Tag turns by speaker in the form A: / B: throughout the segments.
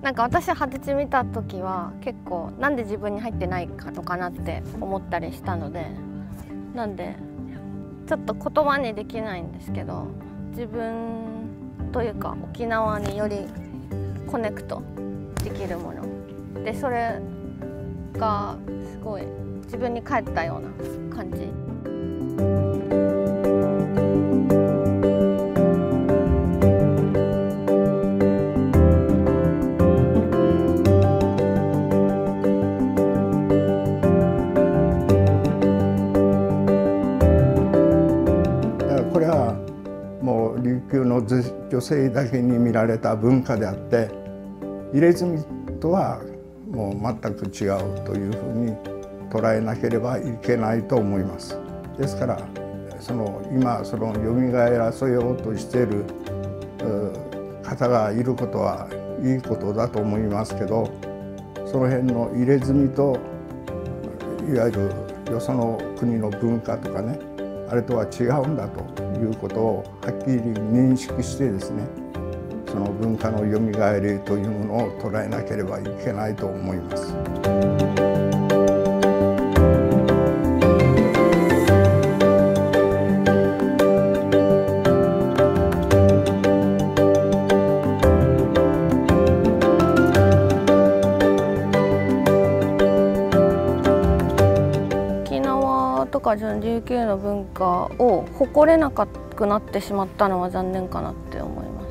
A: なんか私初地見た時は結構なんで自分に入ってないのかなって思ったりしたので、なんでちょっと言葉にできないんですけど、自分というか沖縄によりコネクトできるもので、それがすごい自分に返ったような感じ。
B: これはもう琉球の女性だけに見られた文化であって、入れ墨とはもう全く違うというふうに捉えなければいけないと思います。ですから今蘇らせようとしている方がいることはいいことだと思いますけど、その辺の入れ墨といわゆるよその国の文化とかね、あれとは違うんだということをはっきり認識してですね、その文化のよみがえりというものを捉えなければいけないと思います。
A: とか琉球の文化を誇れなくなってしまったのは残念かなって思います。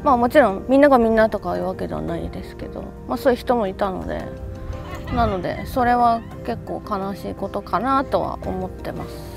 A: まあもちろんみんながみんなとかいうわけではないですけど、そういう人もいたので、それは結構悲しいことかなとは思ってます。